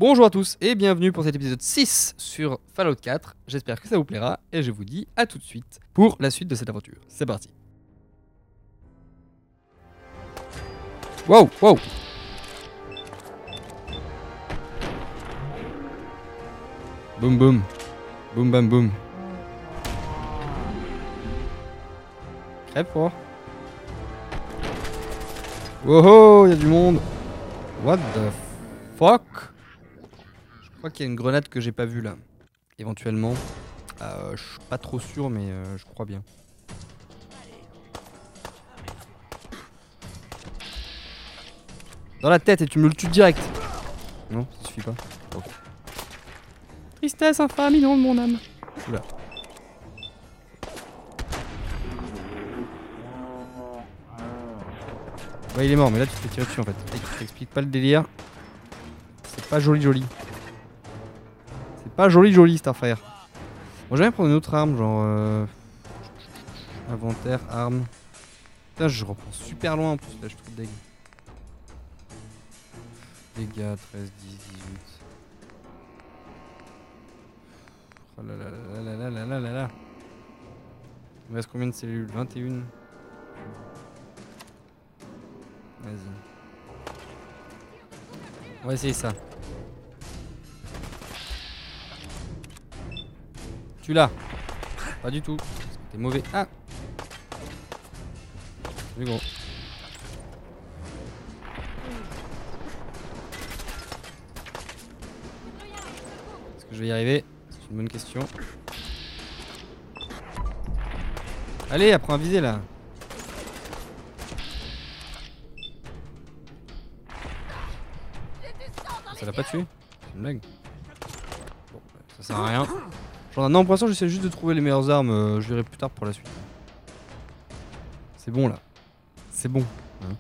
Bonjour à tous et bienvenue pour cet épisode 6 sur Fallout 4. J'espère que ça vous plaira et je vous dis à tout de suite pour la suite de cette aventure. C'est parti. Wow, wow. Boum boum. Boum bam boum. Crêpe fort. Wow, il y a du monde. What the fuck? Je crois qu'il y a une grenade que j'ai pas vue là. Éventuellement. Je suis pas trop sûr mais je crois bien. Dans la tête et tu me le tues direct. Non, ça suffit pas. Ok. Tristesse infâme, inonde mon âme. Oula. Ouais, il est mort, mais là tu te fais tirer dessus en fait. Et tu t'expliques pas le délire. C'est pas joli joli. C'est pas joli joli cette affaire. Bon, j'aimerais prendre une autre arme, genre. Inventaire, arme. Putain, je reprends super loin en plus, là je trouve deg. Dégâts 13, 10, 18. Oh là là là là là là là là là. Il me reste combien de cellules? 21. Vas-y. On va essayer ça. Tu l'as. Pas du tout. T'es mauvais. Ah. C'est gros. Est-ce que je vais y arriver? C'est une bonne question. Allez, apprends à viser là. Ça l'a pas tué? C'est une blague. Bon, ça sert à rien. Genre, non, pour l'instant, j'essaie juste de trouver les meilleures armes. Je verrai plus tard pour la suite. C'est bon là. C'est bon. Hein.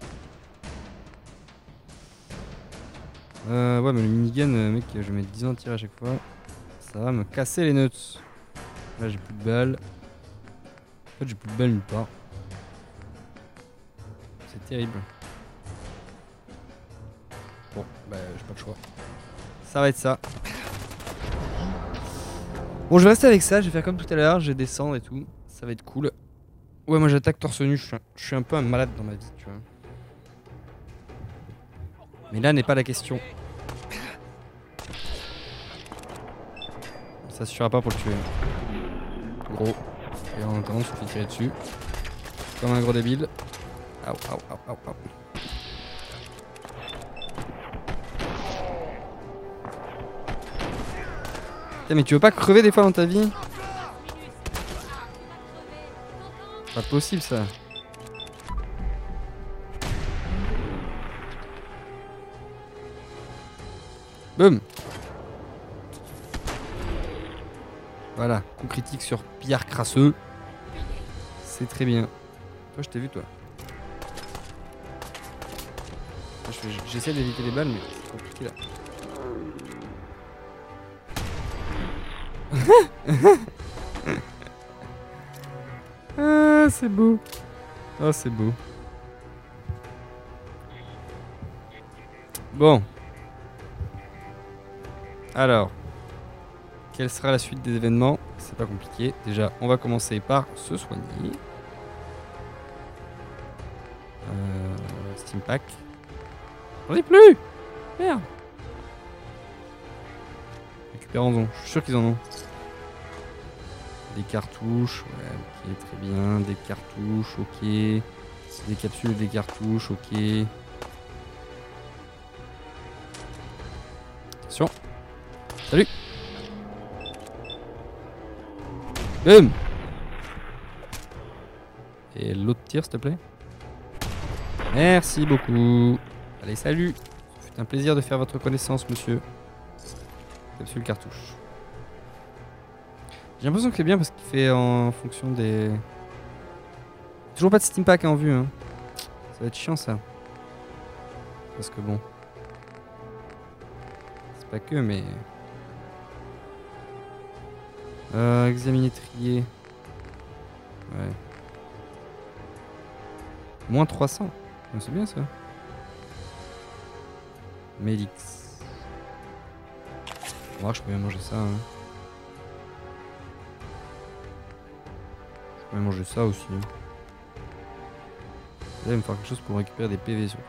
Ouais, mais le minigun, mec, je vais mettre 10 ans de tir à chaque fois. Ça va me casser les nuts. Là, j'ai plus de balles. En fait, j'ai plus de balles nulle part. C'est terrible. Bon, bah, j'ai pas le choix. Ça va être ça. Bon, je vais rester avec ça. Je vais faire comme tout à l'heure. Je vais descendre et tout. Ça va être cool. Ouais, moi, j'attaque torse nu. Je suis un peu un malade dans ma vie, tu vois. Mais là n'est pas la question. Ça suffira pas pour le tuer. Gros. Et en attendant, je me fais tirer dessus. Comme un gros débile. Aou, aou, aou, aou, aou. Putain, mais tu veux pas crever des fois dans ta vie? Pas possible ça. Boum. Voilà, coup critique sur Pierre Crasseux. C'est très bien. Toi, je t'ai vu, toi. J'essaie d'éviter les balles, mais c'est compliqué là. Ah, c'est beau. Oh, c'est beau. Bon. Alors. Quelle sera la suite des événements? C'est pas compliqué. Déjà, on va commencer par se soigner. Steam Pack. J'en ai plus! Merde! Récupérons-en. Je suis sûr qu'ils en ont. Des cartouches. Ouais, ok, très bien. Des cartouches, ok. Des capsules, des cartouches, ok. Attention. Salut! Boum! Et l'autre tir, s'il te plaît. Merci beaucoup. Allez, salut. C'est un plaisir de faire votre connaissance, monsieur. Capsule cartouche. J'ai l'impression que c'est bien parce qu'il fait en fonction des... Toujours pas de Steam Pack en vue, hein. Ça va être chiant, ça. Parce que bon... C'est pas que, mais... examiner trier. Ouais. Moins 300. C'est bien ça. Melix. Moi, je peux bien manger ça. Hein. Je peux bien manger ça aussi. Hein. Là, il va me faire quelque chose pour récupérer des PV surtout.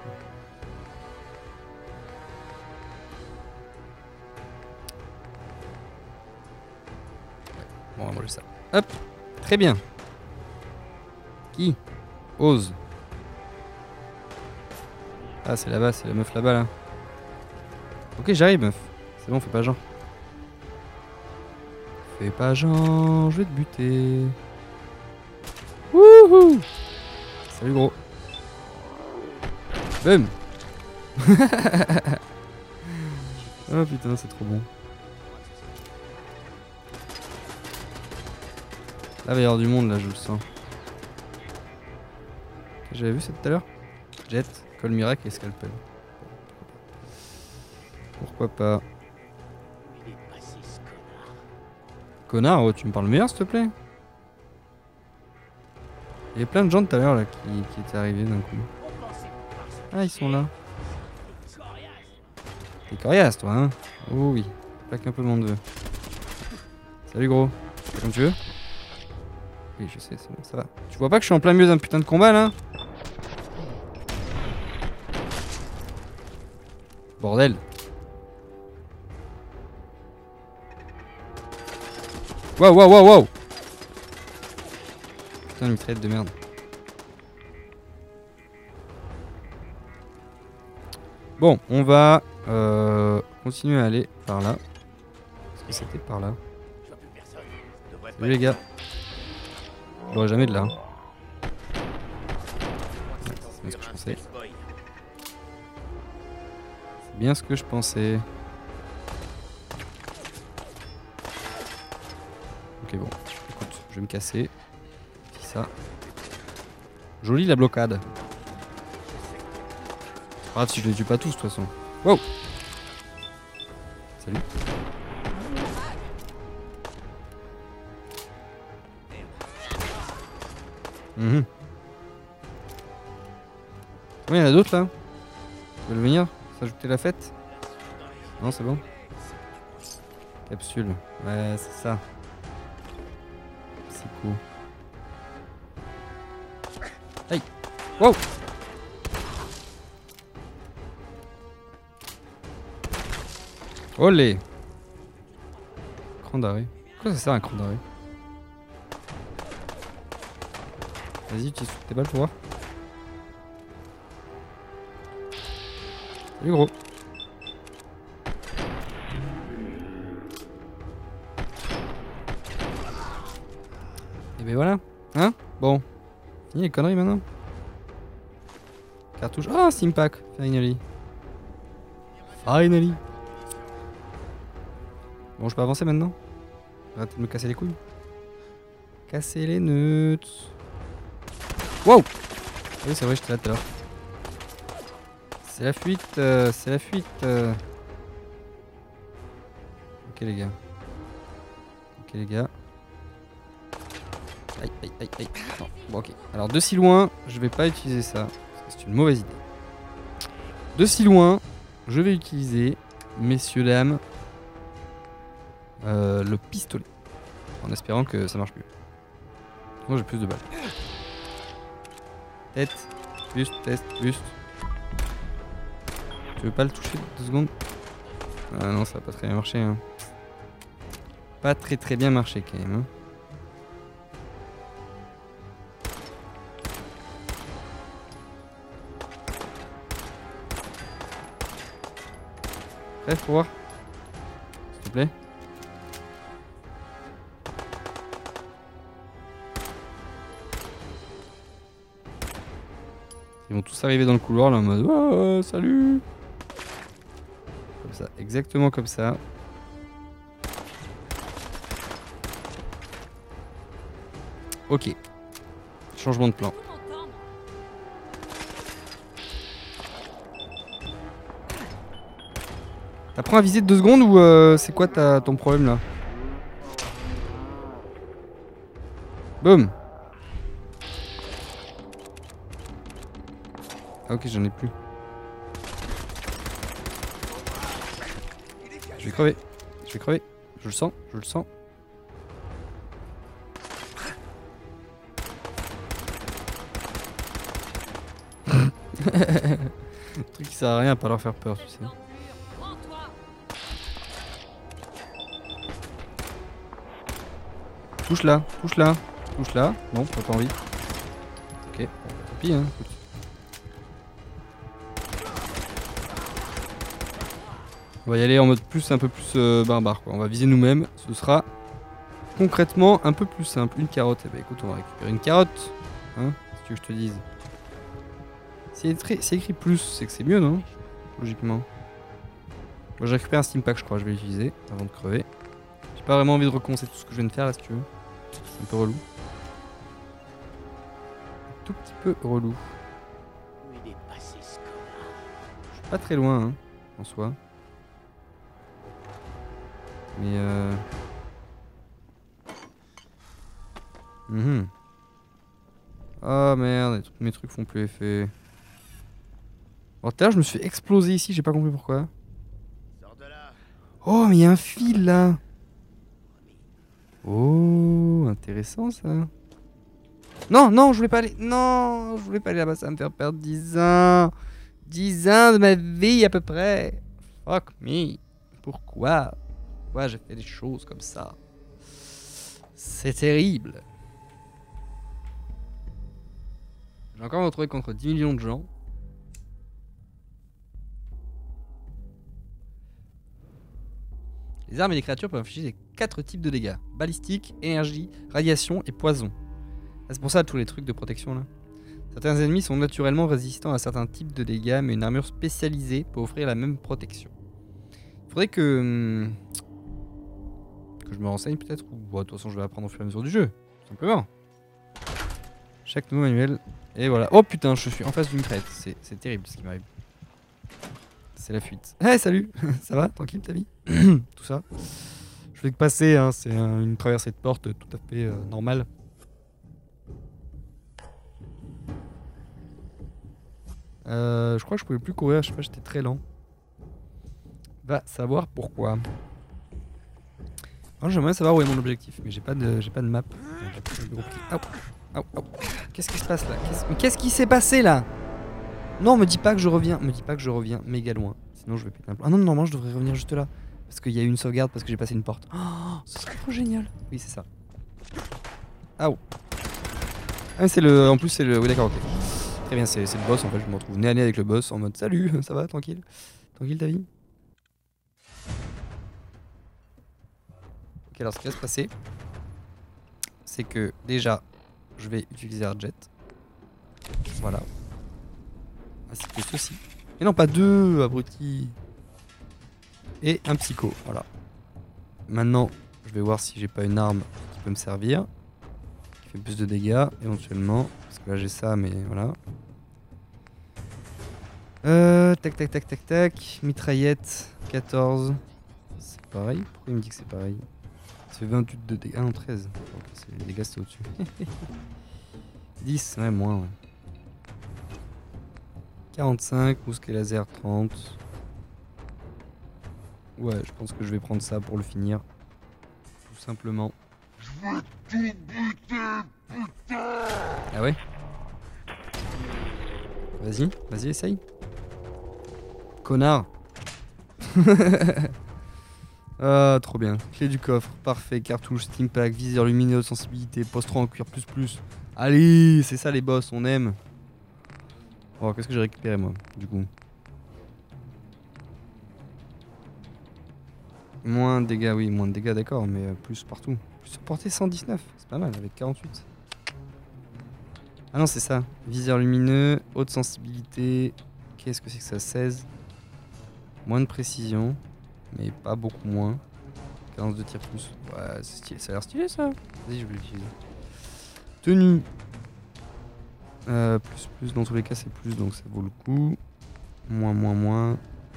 Ouais, bon, on va manger ça. Hop, très bien. Qui ose? Ah, c'est là-bas, c'est la meuf là-bas là. Ok, j'arrive, meuf. C'est bon, fais pas genre. Fais pas genre, je vais te buter. Wouhou! Salut gros. Boum. Oh putain, c'est trop bon. Là, il va y avoir du monde, là, je le sens. J'avais vu ça tout à l'heure. Jet, Col Miracle et Scalpel. Pourquoi pas? Connard, oh, tu me parles meilleur, s'il te plaît? Il y a plein de gens tout à l'heure, là, qui étaient arrivés d'un coup. Ah, ils sont là. T'es coriace, toi, hein? Oh oui. Plaque un peu mon neveu. Salut, gros. Fais comme tu veux? Oui, je sais, c'est bon, ça va. Tu vois pas que je suis en plein milieu d'un putain de combat, là? Bordel. Waouh, waouh, waouh, waouh! Putain, une mitraillette de merde. Bon, on va continuer à aller par là. Est-ce que c'était par là? Salut les gars. J'aurais jamais de là. C'est bien ce que je pensais. C'est bien ce que je pensais. Ok, bon. Écoute, je vais me casser. C'est ça. Jolie la blocade. C'est pas grave si je les tue pas tous de toute façon. Wow! Salut. Mhm. Oui, il y en a d'autres là. Ils veulent venir s'ajouter la fête? Non, c'est bon. Capsule. Ouais, c'est ça. C'est cool. Aïe! Wow! Olé! Cran d'arrêt. Pourquoi ça sert un cran d'arrêt? Vas-y, utilise toutes tes balles pour voir. Salut gros. Et ben voilà. Hein? Bon. Fini les conneries maintenant. Cartouche. Ah, Stimpack. Finally. Finally. Bon, je peux avancer maintenant? Arrêtez de me casser les couilles. Casser les nuts. Wow! Oui, c'est vrai, j'étais là tout à l'heure. C'est la fuite, c'est la fuite. Ok les gars. Ok les gars. Aïe, aïe, aïe, aïe. Non. Bon, ok. Alors de si loin, je vais pas utiliser ça. Parce que c'est une mauvaise idée. De si loin, je vais utiliser, messieurs, dames, le pistolet. En espérant que ça marche mieux. Sinon j'ai plus de balles. Tête, buste, test, buste. Tu veux pas le toucher 2 secondes? Ah non, ça va pas très bien marcher. Hein. Pas très bien marché quand même. Hein. Prêt pour voir? S'il te plaît. Ils vont tous arriver dans le couloir là en mode oh, salut. Comme ça, exactement comme ça. Ok. Changement de plan. T'apprends à viser de 2 secondes ou c'est quoi ton problème là? Boum. Ah ok, j'en ai plus. Je vais crever. Je Je vais crever. Je le sens, je le sens. Le truc qui sert à rien à pas leur faire peur, tu sais. Touche là, touche là, touche là. Non, pas envie. Ok, bon, bah, tant pis, hein. Écoute. On va y aller en mode un peu plus barbare, quoi. On va viser nous-mêmes. Ce sera concrètement un peu plus simple. Une carotte. Eh ben écoute, on va récupérer une carotte. Hein, si tu veux que je te dise. C'est écrit plus, c'est que c'est mieux, non? Logiquement. Moi, j'ai récupéré un steam pack, je crois. Je vais l'utiliser avant de crever. J'ai pas vraiment envie de recommencer tout ce que je viens de faire, là, si tu veux. C'est un peu relou. Un tout petit peu relou. Je suis pas très loin, hein, en soi. Mais Oh merde, mes trucs font plus effet. Alors tout à l'heure je me suis fait exploser ici, j'ai pas compris pourquoi. Oh mais il y a un fil là. Oh, intéressant ça. Non, non, je voulais pas aller. Non, je voulais pas aller là-bas, ça va me faire perdre 10 ans. 10 ans de ma vie à peu près. Fuck me. Pourquoi? Pourquoi j'ai fait des choses comme ça? C'est terrible. J'ai encore me retrouvé contre 10 millions de gens. Les armes et les créatures peuvent infliger 4 types de dégâts. Balistique, énergie, radiation et poison. Ah, c'est pour ça tous les trucs de protection là. Certains ennemis sont naturellement résistants à certains types de dégâts, mais une armure spécialisée peut offrir la même protection. Il faudrait que je me renseigne peut-être, ou bon, de toute façon je vais apprendre au fur et à mesure du jeu, tout simplement. Chaque nouveau manuel, et voilà. Oh putain, je suis en face d'une crête, c'est terrible ce qui m'arrive. C'est la fuite. Hey, salut. Ça va? Tranquille ta vie? Tout ça. Je fais que passer, hein. C'est une traversée de porte tout à fait normale. Je crois que je pouvais plus courir, je sais pas, j'étais très lent. Va savoir pourquoi. Alors, j'aimerais savoir où est mon objectif, mais j'ai pas de map. Qu'est-ce qui se passe là? Qu'est-ce qui s'est passé là? Non, me dis pas que je reviens. Me dis pas que je reviens méga loin. Sinon je vais péter un plomb. Ah non, normalement je devrais revenir juste là. Parce qu'il y a eu une sauvegarde parce que j'ai passé une porte. Oh, ce serait trop génial. Oui, c'est ça. Ah oh. Ah, c'est le. En plus, c'est le. Oui, d'accord, ok. Très bien, c'est le boss en fait. Je me retrouve nez à nez avec le boss en mode salut, ça va, tranquille? Tranquille ta vie? Ok, alors ce qui va se passer, c'est que déjà, je vais utiliser Arjet. Voilà. Ainsi que ceci. Mais non, pas deux, abruti. Et un psycho, voilà. Maintenant, je vais voir si j'ai pas une arme qui peut me servir. Qui fait plus de dégâts, éventuellement. Parce que là, j'ai ça, mais voilà. Tac, tac, tac, tac, tac. Mitraillette, 14. C'est pareil? Pourquoi il me dit que c'est pareil? Ça fait 28 de dégâts. Ah non, 13. Ok, les dégâts, c'est au-dessus. 10, ouais, moins, ouais. 45, mousquet laser 30. Ouais, je pense que je vais prendre ça pour le finir. Tout simplement. Ah ouais? Vas-y, vas-y, essaye. Connard. Ah, trop bien. Clé du coffre, parfait. Cartouche, steam pack, viseur lumineux, sensibilité, post-3 en cuir plus. Allez, c'est ça les boss, on aime. Oh, qu'est-ce que j'ai récupéré moi, du coup? Moins de dégâts, oui, moins de dégâts, d'accord, mais plus partout. Plus portée 119, c'est pas mal, avec 48. Ah non, c'est ça. Viseur lumineux, haute sensibilité. Qu'est-ce que c'est que ça? 16. Moins de précision, mais pas beaucoup moins. 15 de tir plus. Ouais, c'est stylé. Ça a l'air stylé ça. Vas-y, je vais l'utiliser. Tenue. Plus, dans tous les cas, c'est plus, donc ça vaut le coup. Moins.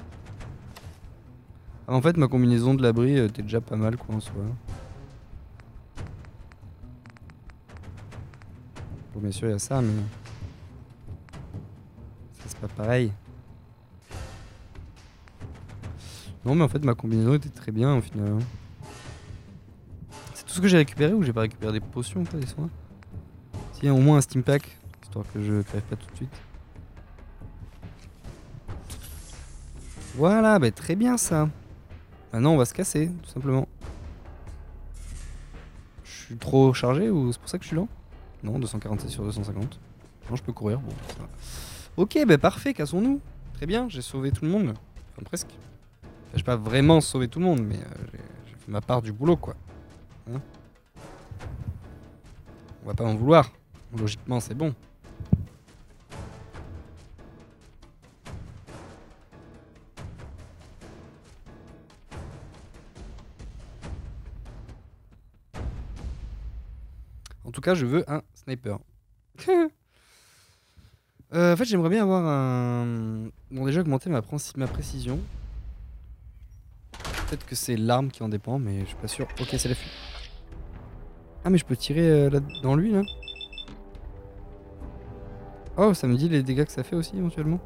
Ah, en fait, ma combinaison de l'abri était déjà pas mal, quoi, en soi. Bon, bien sûr, il y a ça, mais. Ça, c'est pas pareil. Non mais en fait ma combinaison était très bien au final. C'est tout ce que j'ai récupéré ou j'ai pas récupéré des potions ou pas, des soins? Si, au moins un steam pack, histoire que je crève pas tout de suite. Voilà, bah très bien ça. Maintenant on va se casser, tout simplement. Je suis trop chargé ou c'est pour ça que je suis lent? Non, 247 sur 250. Non, je peux courir, bon, ça va. Ok, bah parfait, cassons-nous. Très bien, j'ai sauvé tout le monde. Enfin, presque. Enfin, j'ai pas vraiment sauvé tout le monde, mais j'ai fait ma part du boulot, quoi. Hein, on va pas m'en vouloir. Logiquement, c'est bon. En tout cas, je veux un sniper. En fait, j'aimerais bien avoir un... Bon, déjà augmenter ma précision. Peut-être que c'est l'arme qui en dépend, mais je suis pas sûr. Ok, c'est la fuite. Ah, mais je peux tirer là dans lui, là. Oh, ça me dit les dégâts que ça fait aussi, éventuellement.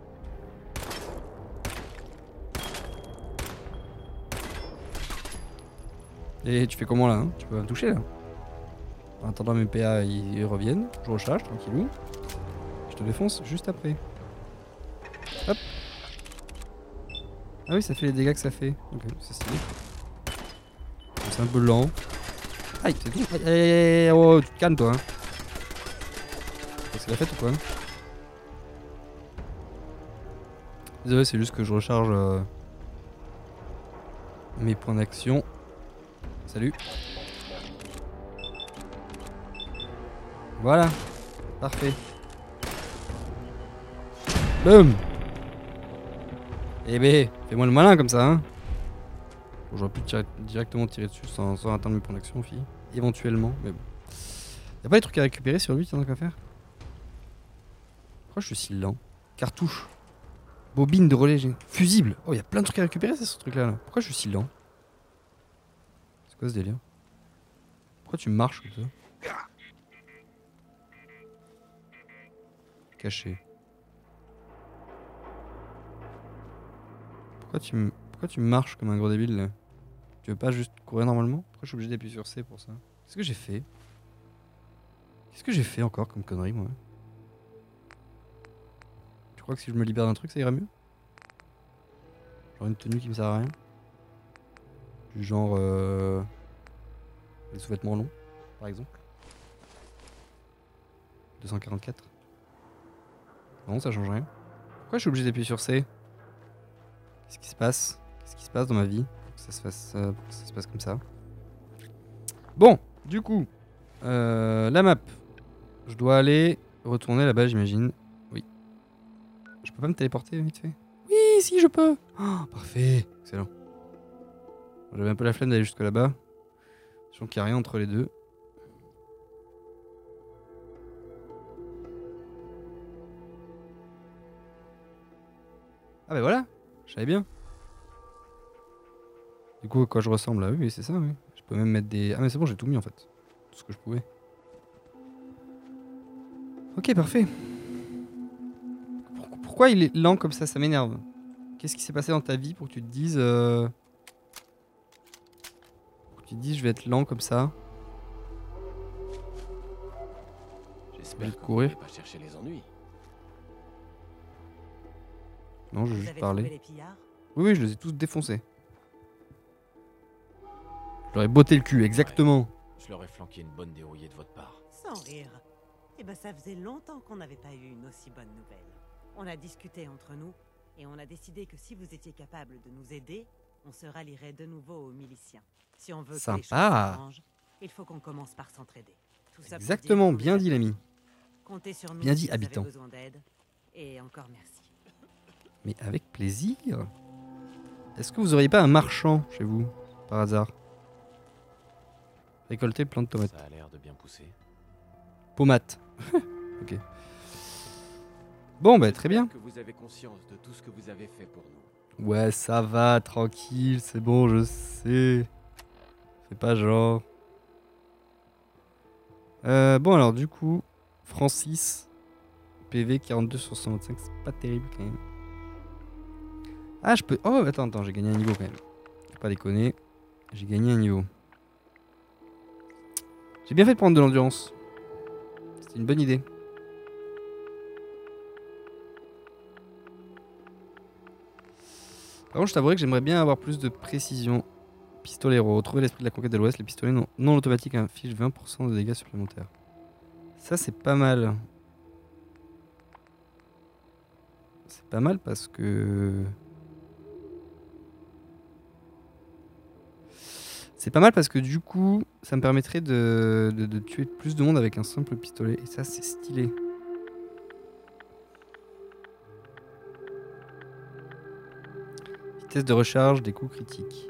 Et tu fais comment, là, hein? Tu peux pas me toucher, là. En attendant mes PA ils reviennent. Je recharge, tranquillou. Je te défonce juste après. Hop. Ah oui, ça fait les dégâts que ça fait. Ok, c'est stylé. C'est un peu lent. Aïe, c'est tout. Aïe, aïe, aïe, oh, tu te calmes, toi. Hein. C'est la fête ou quoi? Désolé, c'est juste que je recharge mes points d'action. Salut. Voilà. Parfait. Boum. Eh ben, fais-moi le malin comme ça, hein. Bon, j'aurais pu directement tirer dessus sans atteindre mes points d'action, fille. Éventuellement, mais bon. Y'a pas des trucs à récupérer sur lui, tiens, donc à faire? Pourquoi je suis si lent? Cartouche. Bobine de relais. Fusible. Oh, y'a plein de trucs à récupérer, c'est ce truc-là. Là. Pourquoi je suis si lent? C'est quoi ce délire? Pourquoi tu marches comme ça? Caché. Pourquoi tu marches comme un gros débile là? Tu veux pas juste courir normalement? Pourquoi je suis obligé d'appuyer sur C pour ça? Qu'est-ce que j'ai fait? Qu'est-ce que j'ai fait encore comme connerie moi? Tu crois que si je me libère d'un truc ça ira mieux? Genre une tenue qui me sert à rien? Du genre des sous-vêtements longs par exemple? 244. Non, ça change rien. Pourquoi je suis obligé d'appuyer sur C? Qu'est-ce qui se passe? Qu'est-ce qui se passe dans ma vie pour que ça se passe comme ça? Bon, du coup, la map. Je dois aller retourner là-bas, j'imagine. Oui. Je peux pas me téléporter vite fait? Oui, si, je peux. Oh, parfait. Excellent. J'avais un peu la flemme d'aller jusque là-bas. Sachant qu'il n'y a rien entre les deux. Ah bah voilà, je savais bien. Du coup, à quoi je ressemble là? Oui, c'est ça, oui. Je peux même mettre des... Ah mais c'est bon, j'ai tout mis en fait. Tout ce que je pouvais. Ok, parfait. Pourquoi il est lent comme ça m'énerve. Qu'est-ce qui s'est passé dans ta vie pour que tu te dises... Pour que tu te dises je vais être lent comme ça? J'espère de que courir. vous n'allez pas chercher les ennuis. Non, je vais Vous juste avez parler. trouvé les pillards? Oui, je les ai tous défoncés. Je leur ai botté le cul, exactement. Je leur ai flanqué une bonne dérouillée de votre part. Sans rire. Eh ben ça faisait longtemps qu'on n'avait pas eu une aussi bonne nouvelle. On a discuté entre nous et on a décidé que si vous étiez capable de nous aider, on se rallierait de nouveau aux miliciens. Si on veut que les choses Sympa. s'arrangent, il faut qu'on commence par s'entraider. Tout ça pour dire Exactement, qu'on est bien là dit pour l'ami. vous. Comptez sur nous Bien dit, si vous avez habitant. besoin d'aide. Et encore merci. Mais avec plaisir. Est-ce que vous auriez pas un marchand chez vous, par hasard? Récolter plein de tomates. Ça a l'air de bien pousser. Pomates. Ok. Bon, bah très bien. J'espère que vous avez conscience de tout ce que vous avez fait pour nous. Ouais, ça va, tranquille, c'est bon, je sais. Fais pas genre. Bon, alors du coup, Francis, PV 42 sur 125, c'est pas terrible quand même. Ah, je peux... Oh, attends, j'ai gagné un niveau quand même. Faut pas déconner. J'ai gagné un niveau. J'ai bien fait de prendre de l'endurance. C'était une bonne idée. Par contre, je t'avouerais que j'aimerais bien avoir plus de précision. Pistolero. Retrouver l'esprit de la conquête de l'Ouest. Les pistolets non automatiques infligent 20% de dégâts supplémentaires. Ça, c'est pas mal. C'est pas mal parce que... C'est pas mal parce que du coup, ça me permettrait de tuer plus de monde avec un simple pistolet. Et ça, c'est stylé. Vitesse de recharge des coups critiques.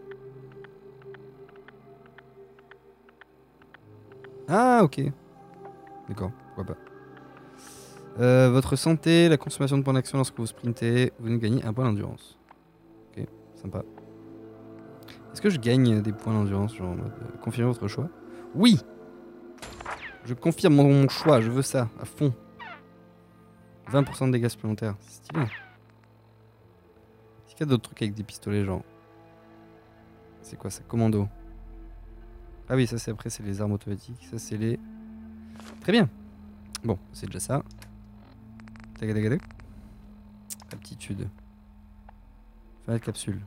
Ah, ok. D'accord, pourquoi pas. Votre santé, la consommation de points d'action lorsque vous sprintez, vous nous gagnez un point d'endurance. Ok, sympa. Est-ce que je gagne des points d'endurance, genre en mode confirmez votre choix? Oui! Je confirme mon choix, je veux ça, à fond. 20% de dégâts supplémentaires, c'est stylé. Est-ce qu'il y a d'autres trucs avec des pistolets, genre? C'est quoi ça? Commando. Ah oui, ça c'est après, c'est les armes automatiques. Ça c'est les... Très bien. Bon, c'est déjà ça. Tagadagadac. Aptitude. Fin de capsule.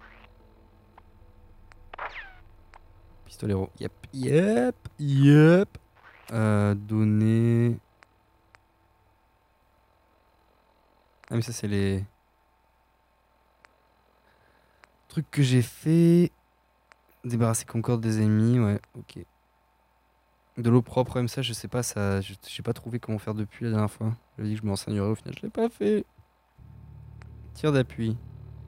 Pistolero. Yep. Donner... Ah mais ça c'est les... trucs que j'ai fait... Débarrasser Concorde des ennemis, ouais, ok. De l'eau propre, même ça, je sais pas, ça, j'ai pas trouvé comment faire depuis la dernière fois. J'avais dit que je me renseignerais, au final, je l'ai pas fait. Tir d'appui.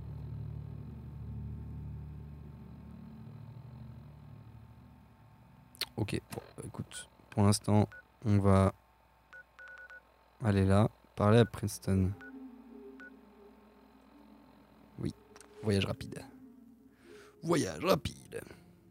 Ok, bon, écoute, pour l'instant, on va aller là, parler à Princeton. Oui, voyage rapide. Voyage rapide.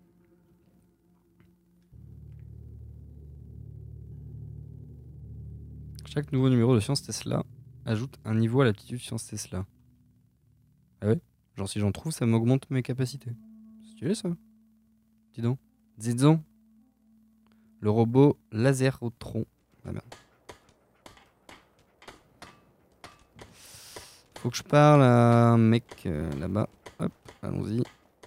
Chaque nouveau numéro de science Tesla ajoute un niveau à l'aptitude science Tesla. Ah ouais? Genre si j'en trouve, ça m'augmente mes capacités. C'est stylé ça. Dis donc. Dis donc. Le robot Laserotron. Ah merde. Faut que je parle à un mec là-bas. Hop, allons-y.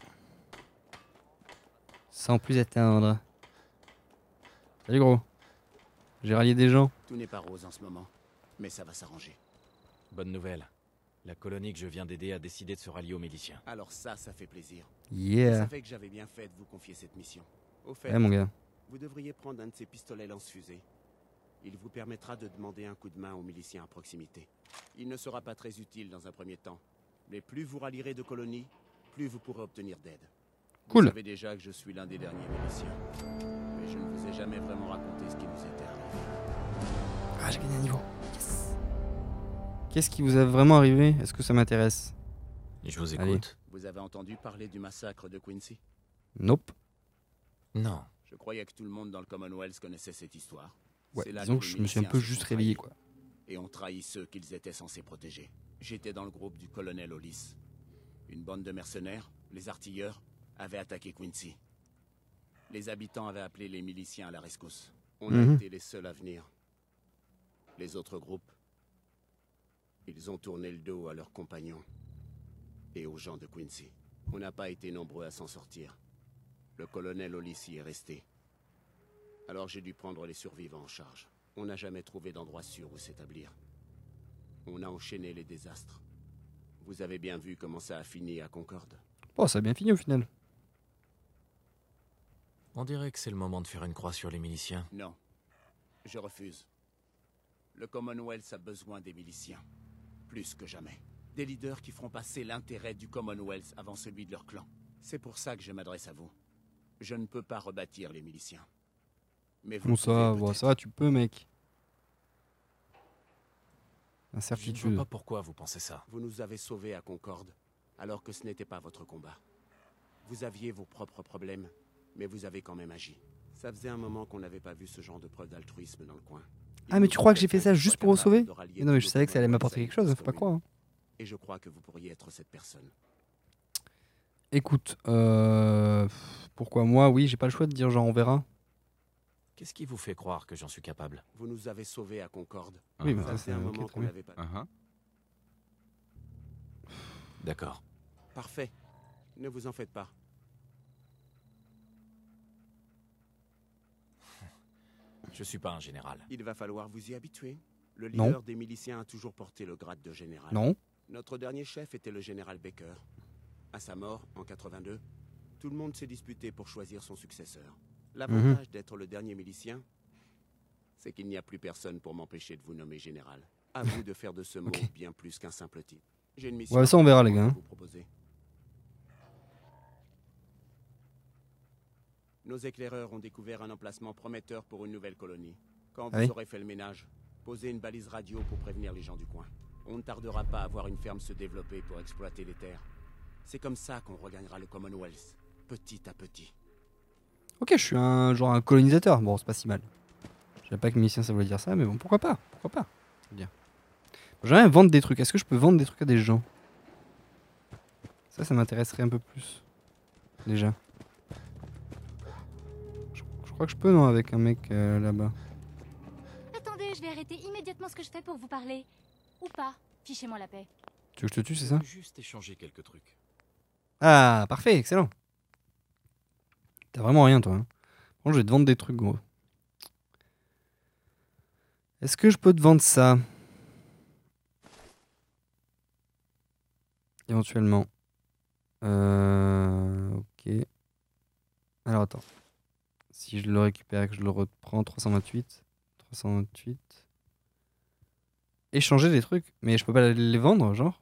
Sans plus attendre. Salut gros. J'ai rallié des gens. Tout n'est pas rose en ce moment, mais ça va s'arranger. Bonne nouvelle. La colonie que je viens d'aider a décidé de se rallier aux miliciens. Alors ça fait plaisir. Je Yeah. savais que j'avais bien fait de vous confier cette mission. Au fait, Ouais mon gars. vous devriez prendre un de ces pistolets lance-fusées. Il vous permettra de demander un coup de main aux miliciens à proximité. Il ne sera pas très utile dans un premier temps, mais plus vous rallierez de colonies, plus vous pourrez obtenir d'aide. Cool. Vous savez déjà que je suis l'un des derniers miliciens, mais je ne vous ai jamais vraiment raconté ce qui nous était arrivé. Ah, j'ai gagné un niveau. Yes. Qu'est-ce qui vous est vraiment arrivé? Est-ce que ça m'intéresse? Je vous Allez. écoute. Vous avez entendu parler du massacre de Quincy? Nope. Non. Je croyais que tout le monde dans le Commonwealth connaissait cette histoire. Ouais, C'est là disons que que les je me suis un miliciens peu se juste sont réveillé trahis quoi. et ont trahi ceux qu'ils étaient censés protéger. J'étais dans le groupe du colonel Hollis. Une bande de mercenaires, les artilleurs, avaient attaqué Quincy. Les habitants avaient appelé les miliciens à la rescousse. On a été les seuls à venir. Les autres groupes, ils ont tourné le dos à leurs compagnons et aux gens de Quincy. On n'a pas été nombreux à s'en sortir. Le colonel Hollis y est resté. Alors j'ai dû prendre les survivants en charge. On n'a jamais trouvé d'endroit sûr où s'établir. On a enchaîné les désastres. Vous avez bien vu comment ça a fini à Concorde. Oh, ça a bien fini au final. On dirait que c'est le moment de faire une croix sur les miliciens. Non, je refuse. Le Commonwealth a besoin des miliciens. Plus que jamais. Des leaders qui feront passer l'intérêt du Commonwealth avant celui de leur clan. C'est pour ça que je m'adresse à vous. Je ne peux pas rebâtir les miliciens. Mais vous Bon ça, pouvez bon, peut-être. ça va, tu peux mec. Je ne Incertitude. vois pas pourquoi vous pensez ça. Vous nous avez sauvés à Concorde, alors que ce n'était pas votre combat. Vous aviez vos propres problèmes, mais vous avez quand même agi. Ça faisait un moment qu'on n'avait pas vu ce genre de preuve d'altruisme dans le coin. Ah mais tu crois que j'ai fait ça juste pour vous sauver? Mais non mais je savais que ça allait m'apporter quelque chose, faut pas croire. Hein. Et je crois que vous pourriez être cette personne. Écoute, pourquoi moi? Oui, j'ai pas le choix de dire genre on verra. Qu'est-ce qui vous fait croire que j'en suis capable? Vous nous avez sauvés à Concorde. Oui, mais Ça ça fait c'est un ok, moment très qu'on bien. l'avait pas. D'accord. Parfait. Ne vous en faites pas. Je suis pas un général. Il va falloir vous y habituer. Le Non. leader des miliciens a toujours porté le grade de général. Non. Notre dernier chef était le général Baker. À sa mort, en 82, tout le monde s'est disputé pour choisir son successeur. L'avantage d'être le dernier milicien, c'est qu'il n'y a plus personne pour m'empêcher de vous nommer général. À vous de faire de ce mot Ok. bien plus qu'un simple titre. J'ai une mission Ouais, ça on verra les à gars. vous proposer. Nos éclaireurs ont découvert un emplacement prometteur pour une nouvelle colonie. Quand vous Ah oui. aurez fait le ménage, posez une balise radio pour prévenir les gens du coin. On ne tardera pas à voir une ferme se développer pour exploiter les terres. C'est comme ça qu'on regagnera le Commonwealth, petit à petit. Ok, je suis un genre un colonisateur. Bon, c'est pas si mal. Je savais pas que milicien ça voulait dire ça, mais bon, pourquoi pas? Pourquoi pas? C'est bien. J'aimerais vendre des trucs. Est-ce que je peux vendre des trucs à des gens? Ça m'intéresserait un peu plus. Déjà. Je crois que je peux, non, avec un mec là-bas. Attendez, je vais arrêter immédiatement ce que je fais pour vous parler. Ou pas. Fichez-moi la paix. Tu veux que je te tue, c'est Je ça? veux juste échanger quelques trucs. Ah, parfait, excellent. T'as vraiment rien, toi. Hein. Bon, je vais te vendre des trucs, gros. Est-ce que je peux te vendre ça? Éventuellement. Ok. Alors, attends. Si je le récupère et que je le reprends, 328. 328. Échanger des trucs. Mais je peux pas les vendre, genre?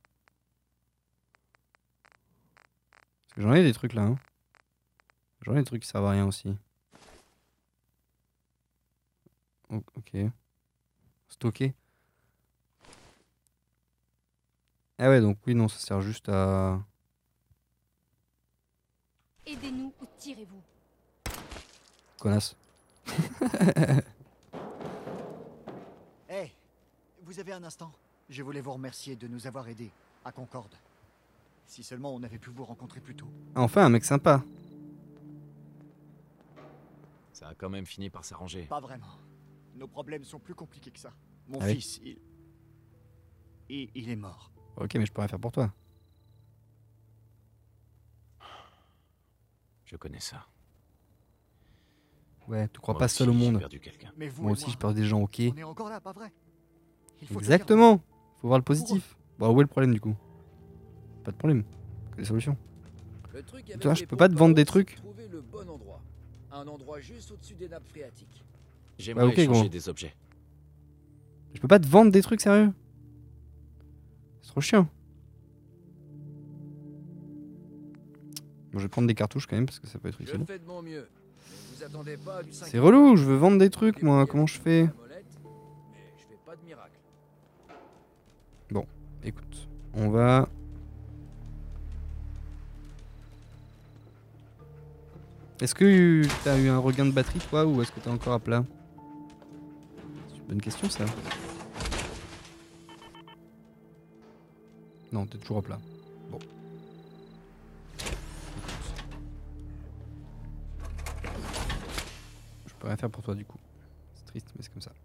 Parce que j'en ai des trucs là. Hein. J'en ai des trucs qui servent à rien aussi. Ok. Stocker. Ah ouais, donc oui, non, ça sert juste à... Aidez-nous ou tirez-vous. Connasse. Hey, vous avez un instant? Je voulais vous remercier de nous avoir aidés à Concorde. Si seulement on avait pu vous rencontrer plus tôt. Ah, enfin, un mec sympa. Ça a quand même fini par s'arranger. Pas vraiment. Nos problèmes sont plus compliqués que ça. Mon Ah oui. fils, il est mort. Ok, mais je peux rien faire pour toi. Je connais ça. Ouais, tu crois Moi pas aussi, seul au j'ai monde. perdu quelqu'un. Mais vous Moi et aussi, moi, je perds des gens, ok. on est encore là, pas vrai? Il faut tenir Exactement. Faut voir le positif. Bon, où est le problème du coup? Pas de problème. Que des solutions. Le truc Toi, avec je les peux pas te vendre des pots de trucs. c'est de trouver le bon endroit. Un endroit juste au-dessus des nappes phréatiques. J'aimerais ok, échanger gros. des objets. Je peux pas te vendre des trucs, sérieux? C'est trop chiant. Bon, je vais prendre des cartouches quand même parce que ça peut être Je utile. fais de mon mieux. Mais vous attendez pas à du 5. C'est relou, je veux vendre des trucs moi, comment je fais? Mais je fais pas de miracle. Écoute, on va... Est-ce que t'as eu un regain de batterie toi ou est-ce que t'es encore à plat? C'est une bonne question ça. Non, t'es toujours à plat. Bon. Je peux rien faire pour toi du coup. C'est triste mais c'est comme ça.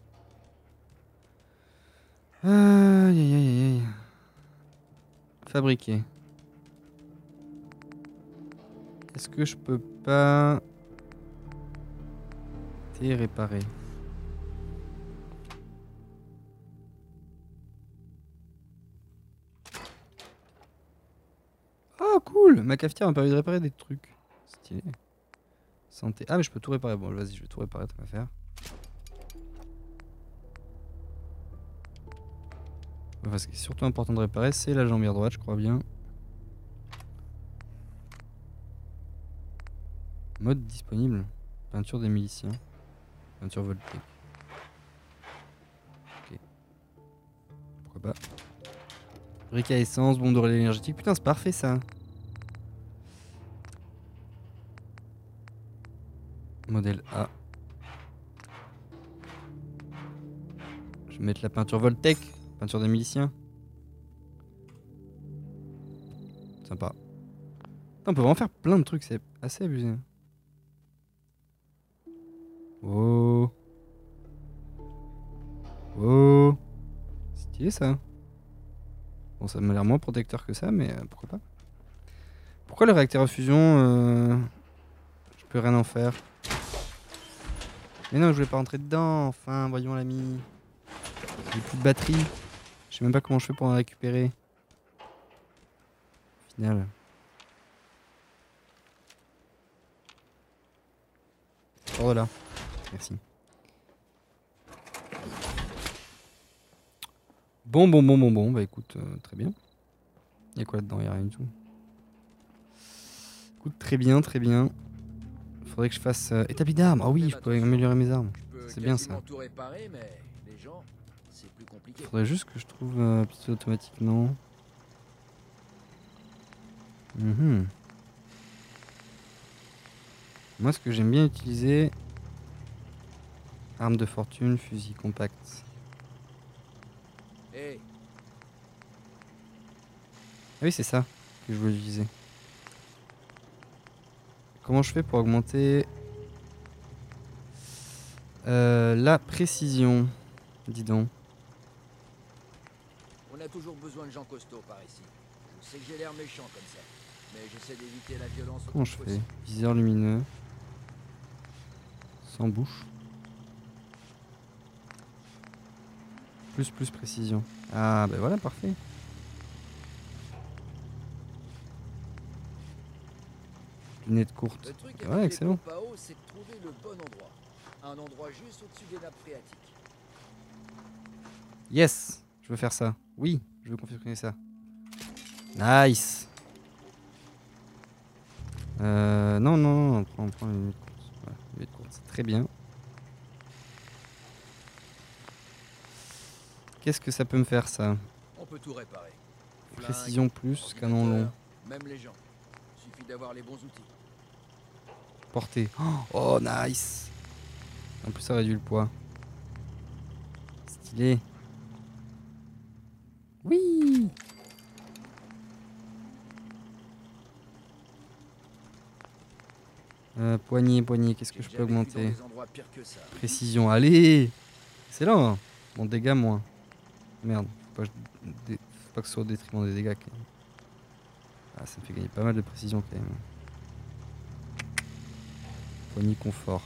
Aïe aïe aïe aïe. Fabriquer. Est-ce que je peux pas... T'es réparé. Oh cool. Ma cafetière m'a permis de réparer des trucs. Stylé. Santé. Ah mais je peux tout réparer. Bon vas-y je vais tout réparer, ça va faire. Enfin, ce qui est surtout important de réparer, c'est la jambière droite, je crois bien. Mode disponible. Peinture des miliciens. Peinture voltaique. Ok. Pourquoi pas. Brique à essence, bombe de relais énergétique. Putain, c'est parfait ça. Modèle A. Je vais mettre la peinture voltaique. Peinture des miliciens. Sympa. Putain, on peut vraiment faire plein de trucs, c'est assez abusé. Oh. Oh. Stylé ça. Bon, ça m'a l'air moins protecteur que ça, mais pourquoi pas. Pourquoi le réacteur à fusion je peux rien en faire. Mais non, je voulais pas rentrer dedans. Enfin, voyons l'ami. J'ai plus de batterie. Je sais même pas comment je fais pour en récupérer. Au final. Oh là. Merci. Bon. Bah écoute, très bien. Y'a quoi là-dedans? Y'a rien du tout. Écoute, très bien. Faudrait que je fasse établi d'armes. Ah oui, je peux améliorer mes armes. C'est bien ça. Tout réparer, mais les gens, c'est plus compliqué. Faudrait juste que je trouve pistolet automatique, non? Moi, ce que j'aime bien utiliser, arme de fortune, fusil compact. Hey. Ah oui, c'est ça que je voulais utiliser. Comment je fais pour augmenter la précision? Dis donc. On a toujours besoin de gens costauds par ici. Je sais que j'ai l'air méchant comme ça, mais j'essaie d'éviter la violence. Comment je fais? Viseur lumineux. Sans bouche. Plus précision. Ah bah voilà, parfait. Lunettes courtes. Le truc Ouais, excellent. c'est de trouver le bon endroit. Un endroit juste au-dessus des nappes phréatiques. Yes, je veux faire ça. Oui, je veux confirmer ça. Nice. Non, prends les lunettes courtes. Voilà, les lunettes courtes, c'est très bien. Qu'est-ce que ça peut me faire ça? On peut tout réparer. Précision plus, Flingue, canon long. ordinateur, même les gens. Suffit d'avoir les bons outils. Portée. Oh, nice. En plus, ça réduit le poids. Stylé. Oui. Poignée, qu'est-ce que je peux augmenter? Précision, allez. Excellent. Bon, dégâts moins. Merde, faut pas que ce soit au détriment des dégâts quand même. Ah, ça me fait gagner pas mal de précision quand même. Poignée confort.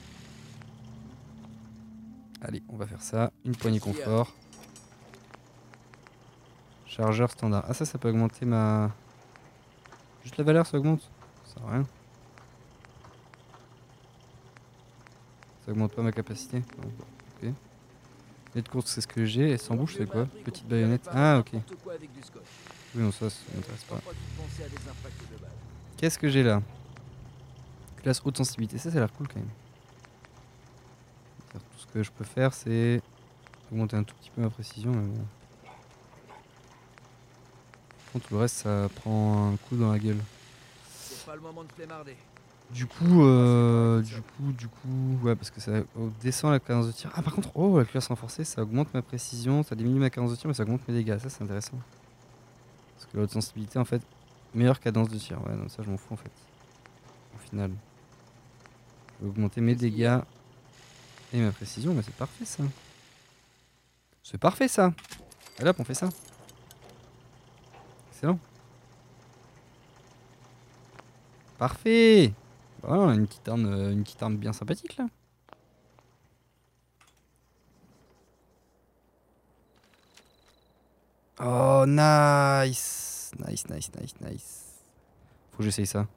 Allez, on va faire ça. Une poignée confort. Chargeur standard. Ah ça peut augmenter ma... Juste la valeur ça augmente? Ça sert à rien. Ça augmente pas ma capacité? Non, bon, ok. Les de course c'est ce que j'ai. Et sans bouche c'est quoi? Petite baïonnette. Ah ok. Oui non ça m'intéresse pas. Qu'est-ce que j'ai là? Classe haute sensibilité. Ça a l'air cool quand même. Tout ce que je peux faire c'est augmenter un tout petit peu ma précision. Mais bon. Par contre tout le reste ça prend un coup dans la gueule. C'est pas le moment de flémarder. Du coup, ouais, parce que ça descend la cadence de tir. Ah, par contre, oh, la cuirasse renforcée, ça augmente ma précision, ça diminue ma cadence de tir, mais ça augmente mes dégâts. Ça, c'est intéressant. Parce que la haute sensibilité, en fait, meilleure cadence de tir. Ouais, non, ça, je m'en fous, en fait. Au final, je vais augmenter mes dégâts et ma précision, mais c'est parfait, ça. C'est parfait, ça. Allez, hop, on fait ça. Excellent. Parfait. Voilà, une petite arme bien sympathique là. Oh nice. Nice. Faut que j'essaye ça.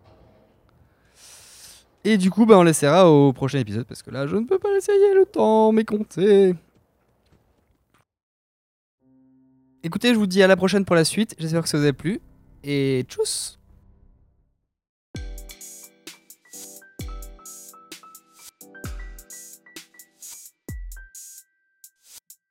Et du coup bah on l'essaiera au prochain épisode parce que là je ne peux pas l'essayer, le temps m'est compté. Écoutez, je vous dis à la prochaine pour la suite. J'espère que ça vous a plu. Et tchuss.